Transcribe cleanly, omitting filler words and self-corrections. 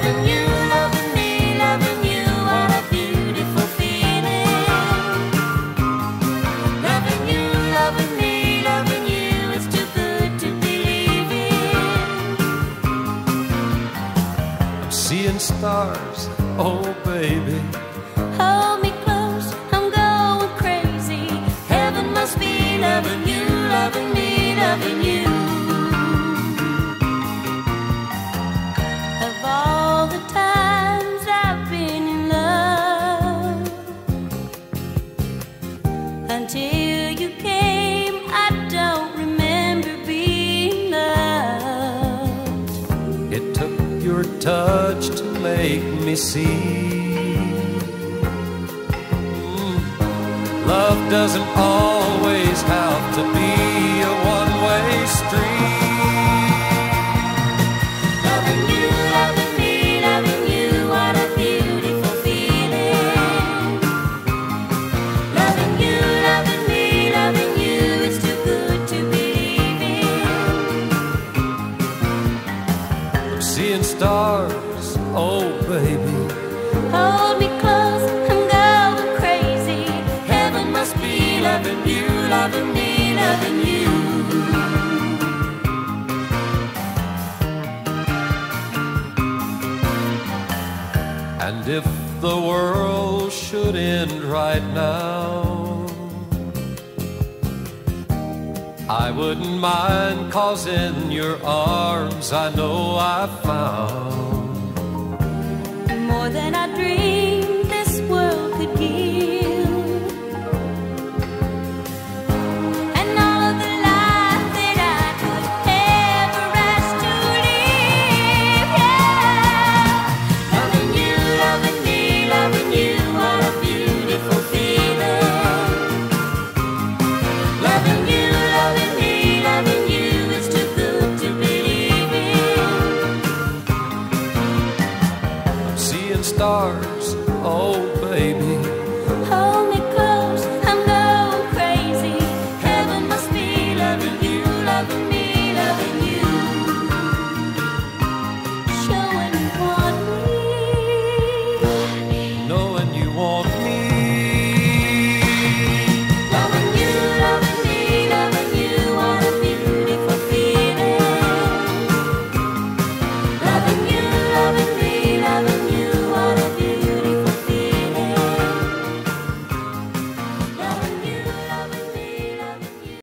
Loving you, loving me, loving you, what a beautiful feeling. Loving you, loving me, loving you, it's too good to believe in. I'm seeing stars, oh baby. Hold me close, I'm going crazy. Heaven must be loving you, loving me, loving you. Of all the times I've been in love, until you came, I don't remember being loved. It took your touch to make me see. Love doesn't always have to be a one-way street. Loving you, loving me, loving you, what a beautiful feeling. Loving you, loving me, loving you, it's too good to believe in. I'm seeing stars, oh baby. Hold me close, I'm going crazy. Heaven must be loving you, loving me, loving you. And if the world should end right now, I wouldn't mind, 'cause in your arms I know I found More than I dreamed this world could give, and all of the life that I could ever ask to live. Yeah, loving you, loving me, loving you, what a beautiful feeling. Loving you, loving me, loving you, it's too good to believe in. I'm seeing stars, oh baby. Hold me close, I'm going crazy. Heaven must be loving you, loving me.